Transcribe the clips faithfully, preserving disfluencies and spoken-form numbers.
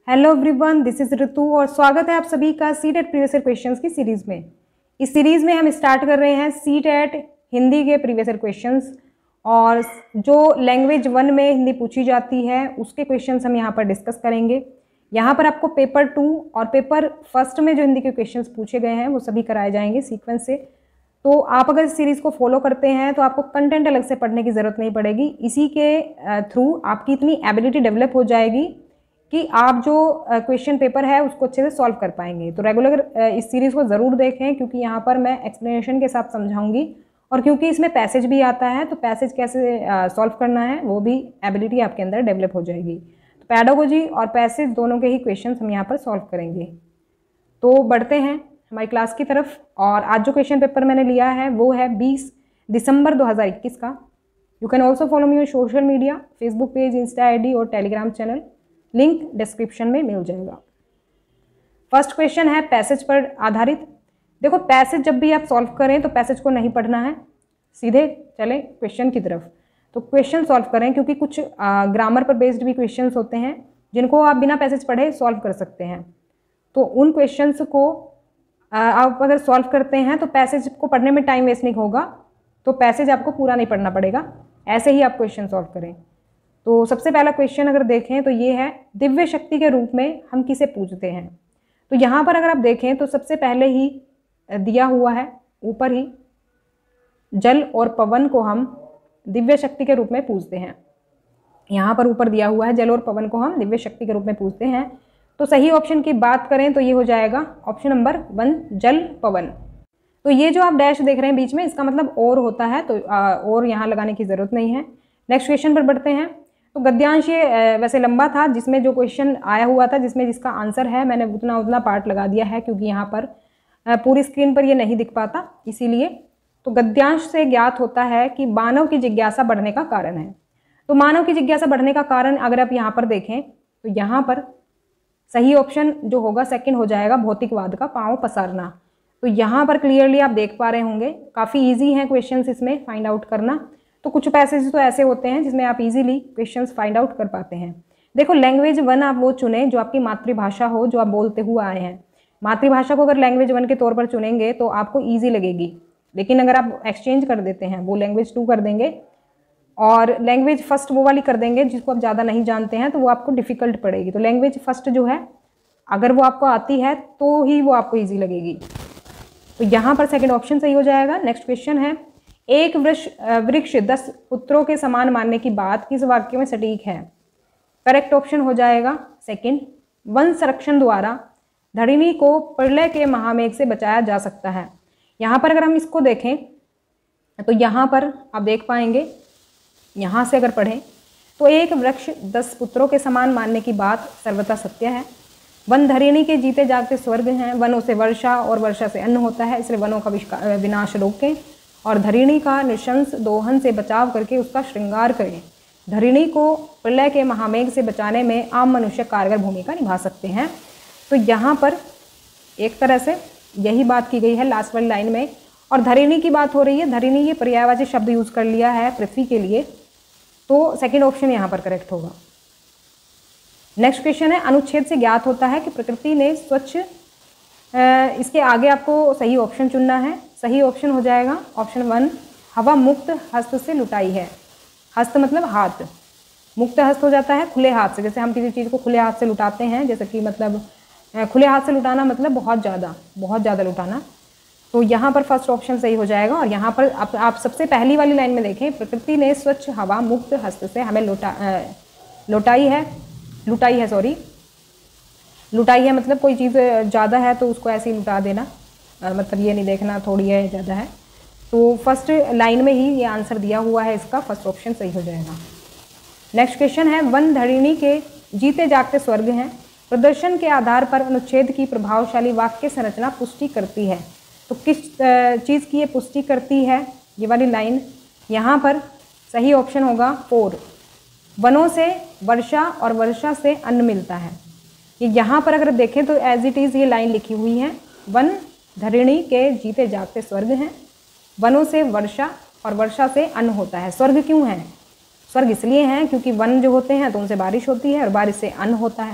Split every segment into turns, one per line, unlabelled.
Hello everyone, this is Ritu और स्वागत है आप सभी का सीटेट प्रीवियस ईयर क्वेश्चंस की सीरीज में। इस सीरीज में हम स्टार्ट कर रहे हैं सीटेट हिंदी के प्रीवियस ईयर क्वेश्चंस और जो लैंग्वेज वन में हिंदी पूछी जाती है उसके क्वेश्चंस हम यहाँ पर डिस्कस करेंगे। यहाँ पर आपको पेपर टू और पेपर फर्स्ट में जो हिंदी के क्वेश्चंस पूछे गए हैं वो सभी कराए जाएंगे सीक्वेंस से। तो आप अगर इस सीरीज़ को फॉलो करते हैं तो आपको कंटेंट अलग से पढ़ने की ज़रूरत नहीं पड़ेगी। इसी के थ्रू आपकी इतनी एबिलिटी डेवलप हो जाएगी कि आप जो क्वेश्चन पेपर है उसको अच्छे से सॉल्व कर पाएंगे। तो रेगुलर इस सीरीज़ को ज़रूर देखें क्योंकि यहाँ पर मैं एक्सप्लेनेशन के साथ समझाऊंगी और क्योंकि इसमें पैसेज भी आता है तो पैसेज कैसे सॉल्व करना है वो भी एबिलिटी आपके अंदर डेवलप हो जाएगी। तो पैडागोजी और पैसेज दोनों के ही क्वेश्चन हम यहाँ पर सॉल्व करेंगे। तो बढ़ते हैं हमारी क्लास की तरफ। और आज जो क्वेश्चन पेपर मैंने लिया है वो है बीस दिसंबर दो हज़ार इक्कीस का। You can also follow me on social media, Facebook page, insta I D और टेलीग्राम चैनल, लिंक डिस्क्रिप्शन में मिल जाएगा। फर्स्ट क्वेश्चन है पैसेज पर आधारित। देखो पैसेज जब भी आप सॉल्व करें तो पैसेज को नहीं पढ़ना है, सीधे चलें क्वेश्चन की तरफ। तो क्वेश्चन सॉल्व करें क्योंकि कुछ ग्रामर पर बेस्ड भी क्वेश्चंस होते हैं जिनको आप बिना पैसेज पढ़े सॉल्व कर सकते हैं। तो उन क्वेश्चंस को आ, आप अगर सॉल्व करते हैं तो पैसेज को पढ़ने में टाइम वेस्ट नहीं होगा, तो पैसेज आपको पूरा नहीं पढ़ना पड़ेगा, ऐसे ही आप क्वेश्चन सॉल्व करें। तो सबसे पहला क्वेश्चन अगर देखें तो ये है दिव्य शक्ति के रूप में हम किसे पूजते हैं। तो यहाँ पर अगर आप देखें तो सबसे पहले ही दिया हुआ है ऊपर ही जल और पवन को हम दिव्य शक्ति के रूप में पूजते हैं। यहाँ पर ऊपर दिया हुआ है जल और पवन को हम दिव्य शक्ति के रूप में पूजते हैं। तो सही ऑप्शन की बात करें तो ये हो जाएगा ऑप्शन नंबर वन, जल पवन। तो ये जो आप डैश देख रहे हैं बीच में इसका मतलब और होता है, तो और यहाँ लगाने की ज़रूरत नहीं है। नेक्स्ट क्वेश्चन पर बढ़ते हैं। तो गद्यांश ये वैसे लंबा था, जिसमें जो क्वेश्चन आया हुआ था जिसमें जिसका आंसर है मैंने उतना उतना पार्ट लगा दिया है क्योंकि यहाँ पर पूरी स्क्रीन पर ये नहीं दिख पाता इसीलिए। तो गद्यांश से ज्ञात होता है कि मानव की जिज्ञासा बढ़ने का कारण है। तो मानव की जिज्ञासा बढ़ने का कारण अगर आप यहाँ पर देखें तो यहाँ पर सही ऑप्शन जो होगा सेकंड हो जाएगा, भौतिकवाद का पांव पसारना। तो यहाँ पर क्लियरली आप देख पा रहे होंगे काफ़ी ईजी हैं क्वेश्चंस इसमें फाइंड आउट करना। तो कुछ पैसेज तो ऐसे होते हैं जिसमें आप इजीली क्वेश्चंस फाइंड आउट कर पाते हैं। देखो लैंग्वेज वन आप वो चुनें जो आपकी मातृभाषा हो, जो आप बोलते हुए आए हैं। मातृभाषा को अगर लैंग्वेज वन के तौर पर चुनेंगे तो आपको ईजी लगेगी, लेकिन अगर आप एक्सचेंज कर देते हैं वो लैंग्वेज टू कर देंगे और लैंग्वेज फर्स्ट वो वाली कर देंगे जिसको आप ज़्यादा नहीं जानते हैं तो वो आपको डिफ़िकल्ट पड़ेगी। तो लैंग्वेज फर्स्ट जो है अगर वो आपको आती है तो ही वो आपको ईजी लगेगी। तो यहाँ पर सेकेंड ऑप्शन सही हो जाएगा। नेक्स्ट क्वेश्चन है एक वृक्ष वृक्ष दस पुत्रों के समान मानने की बात किस वाक्य में सटीक है। करेक्ट ऑप्शन हो जाएगा सेकंड, वन संरक्षण द्वारा धरणि को प्रलय के महामेघ से बचाया जा सकता है। यहाँ पर अगर हम इसको देखें तो यहाँ पर आप देख पाएंगे, यहाँ से अगर पढ़ें तो एक वृक्ष दस पुत्रों के समान मानने की बात सर्वथा सत्य है। वन धरणि के जीते जागते स्वर्ग हैं, वनों से वर्षा और वर्षा से अन्न होता है, इसलिए वनों का विनाश रोकें और धरणि का निशंस दोहन से बचाव करके उसका श्रृंगार करें। धरणि को प्रलय के महामेघ से बचाने में आम मनुष्य कारगर भूमिका निभा सकते हैं। तो यहाँ पर एक तरह से यही बात की गई है लास्ट वाली लाइन में। और धरणि की बात हो रही है, धरणि ये पर्यायवाची शब्द यूज कर लिया है पृथ्वी के लिए, तो सेकेंड ऑप्शन यहाँ पर करेक्ट होगा। नेक्स्ट क्वेश्चन है अनुच्छेद से ज्ञात होता है कि प्रकृति ने स्वच्छ, इसके आगे आपको सही ऑप्शन चुनना है। सही ऑप्शन हो जाएगा ऑप्शन वन, हवा मुक्त हस्त से लुटाई है। हस्त मतलब हाथ, मुक्त हस्त हो जाता है खुले हाथ से। जैसे हम किसी चीज़ को खुले हाथ से लुटाते हैं, जैसे कि मतलब खुले हाथ से लुटाना मतलब बहुत ज़्यादा बहुत ज़्यादा लुटाना। तो यहाँ पर फर्स्ट ऑप्शन सही हो जाएगा। और यहाँ पर आप, आप सबसे पहली वाली लाइन में देखें, प्रकृति ने स्वच्छ हवा मुक्त हस्त से हमें लुटा लुटाई है लुटाई है सॉरी लुटाई है मतलब कोई चीज़ ज़्यादा है तो उसको ऐसे ही लुटा देना, आ, मतलब ये नहीं देखना थोड़ी है ज़्यादा है। तो फर्स्ट लाइन में ही ये आंसर दिया हुआ है, इसका फर्स्ट ऑप्शन सही हो जाएगा। नेक्स्ट क्वेश्चन है वन धरणि के जीते जागते स्वर्ग हैं, प्रदर्शन के आधार पर अनुच्छेद की प्रभावशाली वाक्य संरचना पुष्टि करती है। तो किस चीज़ की ये पुष्टि करती है ये वाली लाइन। यहाँ पर सही ऑप्शन होगा फोर, वनों से वर्षा और वर्षा से अन्न मिलता है। ये यहाँ पर अगर देखें तो एज इट इज़ ये लाइन लिखी हुई है, वन धरणि के जीते जागते स्वर्ग हैं, वनों से वर्षा और वर्षा से अन्न होता है। स्वर्ग क्यों है? स्वर्ग इसलिए हैं क्योंकि वन जो होते हैं तो उनसे बारिश होती है और बारिश से अन्न होता है।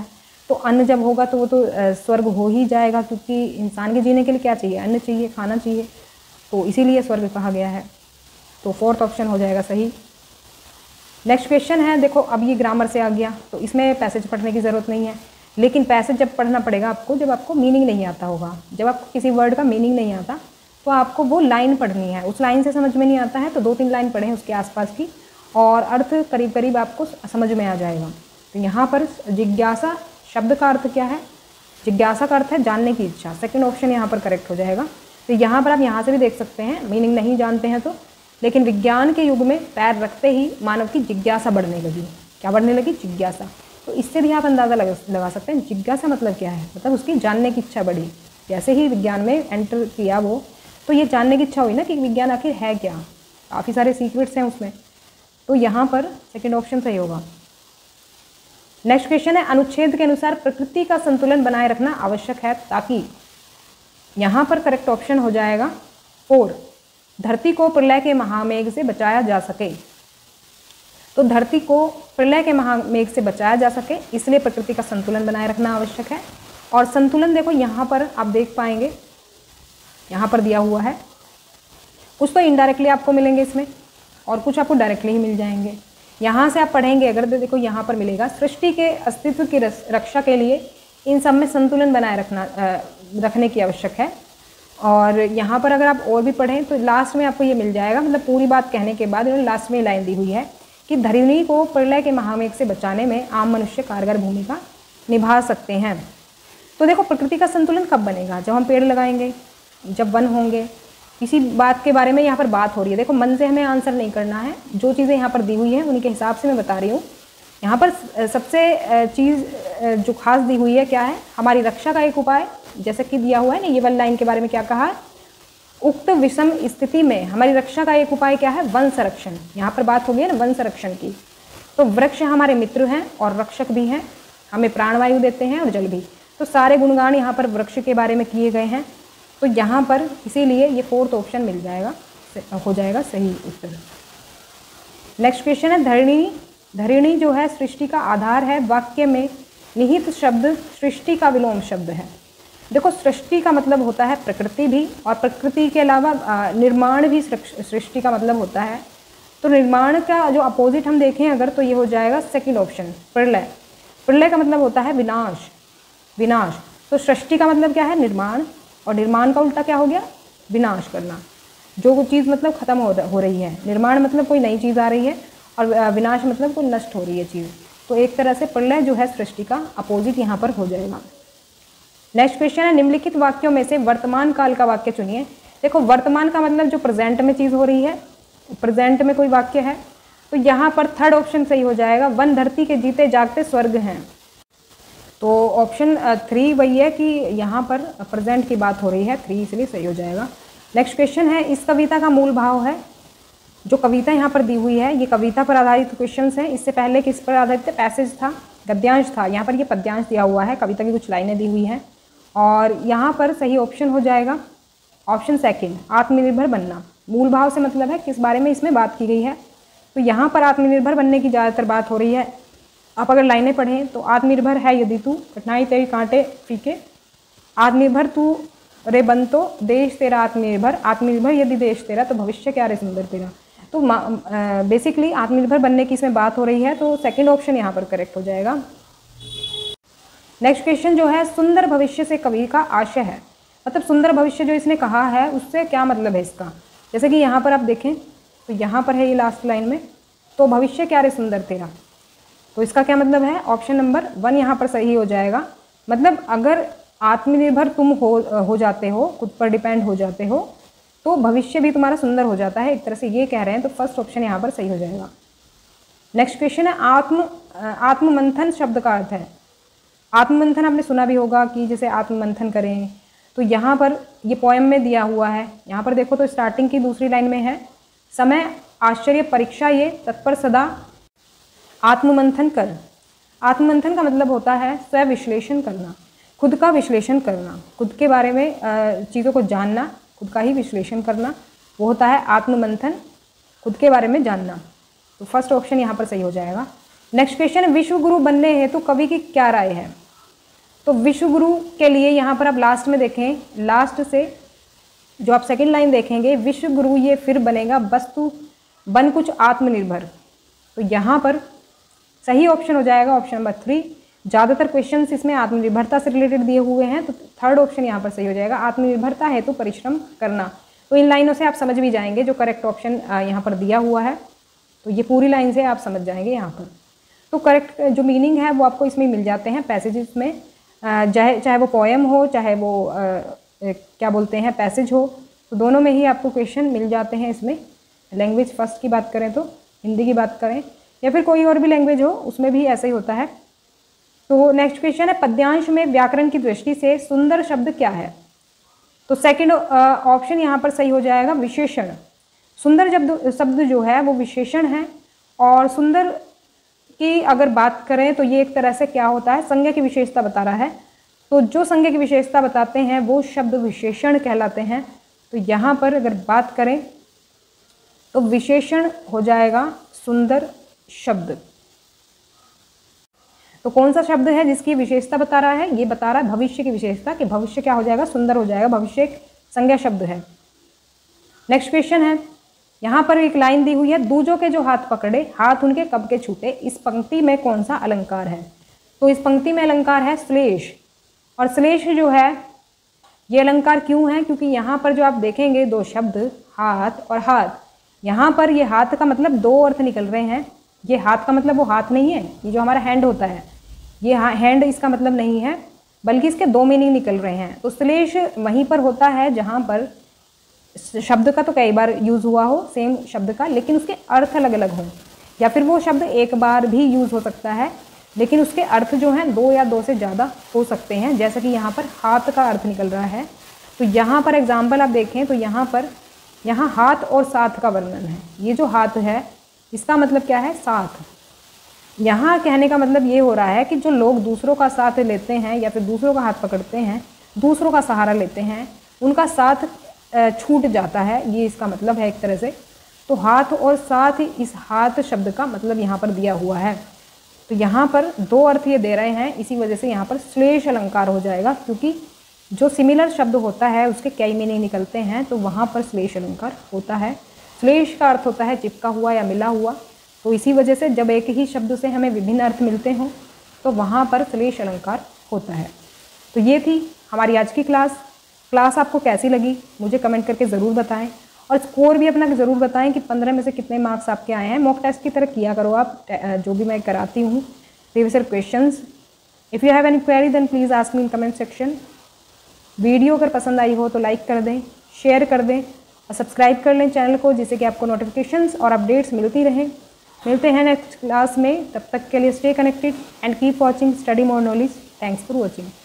तो अन्न जब होगा तो वो तो स्वर्ग हो ही जाएगा, क्योंकि इंसान के जीने के लिए क्या चाहिए, अन्न चाहिए, खाना चाहिए, तो इसीलिए स्वर्ग कहा गया है। तो फोर्थ ऑप्शन हो जाएगा सही। नेक्स्ट क्वेश्चन है, देखो अब ये ग्रामर से आ गया, तो इसमें पैसेज पढ़ने की ज़रूरत नहीं है, लेकिन पैसेज जब पढ़ना पड़ेगा आपको जब आपको मीनिंग नहीं आता होगा। जब आपको किसी वर्ड का मीनिंग नहीं आता तो आपको वो लाइन पढ़नी है, उस लाइन से समझ में नहीं आता है तो दो तीन लाइन पढ़ें उसके आसपास की, और अर्थ करीब करीब आपको समझ में आ जाएगा। तो यहाँ पर जिज्ञासा शब्द का अर्थ क्या है, जिज्ञासा का अर्थ है जानने की इच्छा, सेकंड ऑप्शन यहाँ पर करेक्ट हो जाएगा। तो यहाँ पर आप यहाँ से भी देख सकते हैं, मीनिंग नहीं जानते हैं तो, लेकिन विज्ञान के युग में पैर रखते ही मानव की जिज्ञासा बढ़ने लगी। क्या बढ़ने लगी, जिज्ञासा। तो इससे भी आप अंदाज़ा लगा लगा सकते हैं जिज्ञासा मतलब क्या है, मतलब उसकी जानने की इच्छा बढ़ी। जैसे ही विज्ञान में एंटर किया वो, तो ये जानने की इच्छा हुई ना कि विज्ञान आखिर है क्या, काफ़ी सारे सीक्रेट्स हैं उसमें। तो यहाँ पर सेकंड ऑप्शन सही होगा। नेक्स्ट क्वेश्चन है, अनुच्छेद के अनुसार प्रकृति का संतुलन बनाए रखना आवश्यक है ताकि, यहाँ पर करेक्ट ऑप्शन हो जाएगा फोर, धरती को प्रलय के महामेघ से बचाया जा सके। तो धरती को प्रलय के महामेघ से बचाया जा सके इसलिए प्रकृति का संतुलन बनाए रखना आवश्यक है। और संतुलन देखो यहाँ पर आप देख पाएंगे, यहाँ पर दिया हुआ है, कुछ तो इनडायरेक्टली आपको मिलेंगे इसमें और कुछ आपको डायरेक्टली ही मिल जाएंगे। यहाँ से आप पढ़ेंगे अगर तो देखो यहाँ पर मिलेगा, सृष्टि के अस्तित्व की रक्षा के लिए इन सब में संतुलन बनाए रखना रखने की आवश्यक है। और यहाँ पर अगर आप और भी पढ़ें तो लास्ट में आपको ये मिल जाएगा, मतलब पूरी बात कहने के बाद इन्होंने लास्ट में लाइन दी हुई है कि धरणी को प्रलय के महामेघ से बचाने में आम मनुष्य कारगर भूमिका निभा सकते हैं। तो देखो प्रकृति का संतुलन कब बनेगा, जब हम पेड़ लगाएंगे, जब वन होंगे, इसी बात के बारे में यहाँ पर बात हो रही है। देखो मन से हमें आंसर नहीं करना है, जो चीज़ें यहाँ पर दी हुई हैं उन्हीं के हिसाब से मैं बता रही हूँ। यहाँ पर सबसे चीज़ जो खास दी हुई है क्या है, हमारी रक्षा का एक उपाय, जैसे कि दिया हुआ है ना, ये वाली लाइन के बारे में क्या कहा है, उक्त विषम स्थिति में हमारी रक्षा का एक उपाय क्या है, वन संरक्षण। यहाँ पर बात हो गई है ना वन संरक्षण की। तो वृक्ष हमारे मित्र हैं और रक्षक भी हैं, हमें प्राणवायु देते हैं और जल भी। तो सारे गुणगान यहाँ पर वृक्ष के बारे में किए गए हैं। तो यहाँ पर इसीलिए ये फोर्थ ऑप्शन मिल जाएगा, हो जाएगा सही उत्तर। नेक्स्ट क्वेश्चन है, धरणी धरणी जो है सृष्टि का आधार है, वाक्य में निहित शब्द सृष्टि का विलोम शब्द है। देखो सृष्टि का मतलब होता है प्रकृति भी, और प्रकृति के अलावा निर्माण भी सृष्टि का मतलब होता है। तो निर्माण का जो अपोजिट हम देखें अगर, तो ये हो जाएगा सेकंड ऑप्शन, प्रलय। प्रलय का मतलब होता है विनाश, विनाश। तो सृष्टि का मतलब क्या है, निर्माण, और निर्माण का उल्टा क्या हो गया, विनाश करना। जो चीज़ मतलब ख़त्म हो हो रही है, निर्माण मतलब कोई नई चीज़ आ रही है, और विनाश मतलब कोई नष्ट हो रही है चीज़। तो एक तरह से प्रलय जो है सृष्टि का अपोजिट यहाँ पर हो जाएगा। नेक्स्ट क्वेश्चन है, निम्नलिखित वाक्यों में से वर्तमान काल का वाक्य चुनिए। देखो वर्तमान का मतलब जो प्रेजेंट में चीज़ हो रही है, प्रेजेंट में कोई वाक्य है, तो यहाँ पर थर्ड ऑप्शन सही हो जाएगा, वन धरती के जीते जागते स्वर्ग हैं। तो ऑप्शन थ्री वही है कि यहाँ पर प्रेजेंट की बात हो रही है, थ्री इसलिए सही हो जाएगा। नेक्स्ट क्वेश्चन है, इस कविता का मूल भाव है। जो कविता यहाँ पर दी हुई है ये कविता पर आधारित क्वेश्चंस हैं। इससे पहले किस पर आधारित है, पैसेज था, गद्यांश था, यहाँ पर ये पद्यांश दिया हुआ है, कविता की कुछ लाइनें दी हुई हैं। और यहाँ पर सही ऑप्शन हो जाएगा ऑप्शन सेकंड, आत्मनिर्भर बनना। मूल भाव से मतलब है किस बारे में इसमें बात की गई है, तो यहाँ पर आत्मनिर्भर बनने की ज़्यादातर बात हो रही है। आप अगर लाइनें पढ़ें तो आत्मनिर्भर है यदि तू, कठिनाई तेरी कांटे फीके, आत्मनिर्भर तू रे बन तो देश तेरा आत्मनिर्भर, आत्मनिर्भर यदि देश तेरा तो भविष्य क्या रे सुंदर तेरा। तो बेसिकली आत्मनिर्भर बनने की इसमें बात हो रही है, तो सेकंड ऑप्शन यहाँ पर करेक्ट हो जाएगा। नेक्स्ट क्वेश्चन जो है, सुंदर भविष्य से कवि का आशय है, मतलब सुंदर भविष्य जो इसने कहा है उससे क्या मतलब है इसका। जैसे कि यहाँ पर आप देखें तो यहाँ पर है ये लास्ट लाइन में, तो भविष्य क्या रे सुंदर तेरा, तो इसका क्या मतलब है, ऑप्शन नंबर वन यहाँ पर सही हो जाएगा। मतलब अगर आत्मनिर्भर तुम हो हो जाते हो, खुद पर डिपेंड हो जाते हो, तो भविष्य भी तुम्हारा सुंदर हो जाता है, एक तरह से ये कह रहे हैं। तो फर्स्ट ऑप्शन यहाँ पर सही हो जाएगा। नेक्स्ट क्वेश्चन है, आत्म आत्ममंथन शब्द का अर्थ है। आत्ममंथन आपने सुना भी होगा कि जैसे आत्ममंथन करें, तो यहाँ पर ये पोएम में दिया हुआ है। यहाँ पर देखो तो स्टार्टिंग की दूसरी लाइन में है, समय आश्चर्य परीक्षा ये तत्पर सदा आत्ममंथन कर। आत्ममंथन का मतलब होता है स्वयं विश्लेषण करना, खुद का विश्लेषण करना, खुद के बारे में चीज़ों को जानना, खुद का ही विश्लेषण करना, वो होता है आत्ममंथन, खुद के बारे में जानना। तो फर्स्ट ऑप्शन यहाँ पर सही हो जाएगा। नेक्स्ट क्वेश्चन, विश्व गुरु बनने हेतु तो कवि की क्या राय है। तो विश्वगुरु के लिए यहाँ पर आप लास्ट में देखें, लास्ट से जो आप सेकंड लाइन देखेंगे, विश्वगुरु ये फिर बनेगा वस्तु बन कुछ आत्मनिर्भर। तो यहाँ पर सही ऑप्शन हो जाएगा ऑप्शन नंबर थ्री। ज़्यादातर क्वेश्चंस इसमें आत्मनिर्भरता से रिलेटेड दिए हुए हैं, तो थर्ड ऑप्शन यहाँ पर सही हो जाएगा, आत्मनिर्भरता है तो परिश्रम करना। तो इन लाइनों से आप समझ भी जाएंगे जो करेक्ट ऑप्शन यहाँ पर दिया हुआ है, तो ये पूरी लाइन से आप समझ जाएंगे यहाँ पर। तो करेक्ट जो मीनिंग है वो आपको इसमें मिल जाते हैं पैसेजेस में, चाहे चाहे वो पोएम हो, चाहे वो आ, क्या बोलते हैं पैसेज हो, तो दोनों में ही आपको क्वेश्चन मिल जाते हैं इसमें। लैंग्वेज फर्स्ट की बात करें तो हिंदी की बात करें या फिर कोई और भी लैंग्वेज हो, उसमें भी ऐसा ही होता है। तो नेक्स्ट क्वेश्चन है, पद्यांश में व्याकरण की दृष्टि से सुंदर शब्द क्या है? तो सेकंड ऑप्शन यहाँ पर सही हो जाएगा, विशेषण। सुंदर शब्द शब्द जो है वो विशेषण है, और सुंदर की अगर बात करें तो ये एक तरह से क्या होता है, संज्ञा की विशेषता बता रहा है। तो जो संज्ञा की विशेषता बताते हैं वो शब्द विशेषण कहलाते हैं। तो यहाँ पर अगर बात करें तो विशेषण हो जाएगा सुंदर शब्द। तो कौन सा शब्द है जिसकी विशेषता बता रहा है? ये बता रहा है भविष्य की विशेषता, कि भविष्य क्या हो जाएगा, सुंदर हो जाएगा। भविष्य एक संज्ञा शब्द है। नेक्स्ट क्वेश्चन है, यहाँ पर एक लाइन दी हुई है, दूजों के जो हाथ पकड़े हाथ उनके कब के छूटे, इस पंक्ति में कौन सा अलंकार है? तो इस पंक्ति में अलंकार है श्लेष। और श्लेष जो है ये अलंकार क्यों है? क्योंकि यहाँ पर जो आप देखेंगे दो शब्द हाथ और हाथ, यहाँ पर ये हाथ का मतलब दो अर्थ निकल रहे हैं। ये हाथ का मतलब वो हाथ नहीं है, ये जो हमारा हैंड होता है ये हैंड इसका मतलब नहीं है, बल्कि इसके दो मीनिंग निकल रहे हैं। तो श्लेष वहीं पर होता है जहाँ पर शब्द का तो कई बार यूज़ हुआ हो सेम शब्द का, लेकिन उसके अर्थ अलग अलग हों, या फिर वो शब्द एक बार भी यूज़ हो सकता है लेकिन उसके अर्थ जो हैं दो या दो से ज़्यादा हो सकते हैं। जैसा कि यहाँ पर हाथ का अर्थ निकल रहा है, तो यहाँ पर एग्जाम्पल आप देखें तो यहाँ पर यहाँ हाथ और साथ का वर्णन है। ये जो हाथ है इसका मतलब क्या है, साथ। यहाँ कहने का मतलब ये हो रहा है कि जो लोग दूसरों का साथ लेते हैं या फिर दूसरों का हाथ पकड़ते हैं, दूसरों का सहारा लेते हैं, उनका साथ छूट जाता है, ये इसका मतलब है एक तरह से। तो हाथ और साथ, इस हाथ शब्द का मतलब यहाँ पर दिया हुआ है। तो यहाँ पर दो अर्थ ये दे रहे हैं, इसी वजह से यहाँ पर श्लेष अलंकार हो जाएगा, क्योंकि जो सिमिलर शब्द होता है उसके कई मीनिंग निकलते हैं, तो वहाँ पर श्लेष अलंकार होता है। श्लेष का अर्थ होता है चिपका हुआ या मिला हुआ, तो इसी वजह से जब एक ही शब्द से हमें विभिन्न अर्थ मिलते हों तो वहाँ पर श्लेष अलंकार होता है। तो ये थी हमारी आज की क्लास। क्लास आपको कैसी लगी मुझे कमेंट करके ज़रूर बताएं, और स्कोर भी अपना ज़रूर बताएं कि पंद्रह में से कितने मार्क्स आपके आए हैं। मॉक टेस्ट की तरह किया करो आप, जो भी मैं कराती हूँ previous year questions. If you have any query then please ask me in comment section. Video अगर पसंद आई हो तो लाइक कर दें, शेयर कर दें और सब्सक्राइब कर लें चैनल को, जिससे कि आपको नोटिफिकेशंस और अपडेट्स मिलती रहें। मिलते हैं नेक्स्ट क्लास में, तब तक के लिए stay connected and keep watching study more knowledge. Thanks for watching.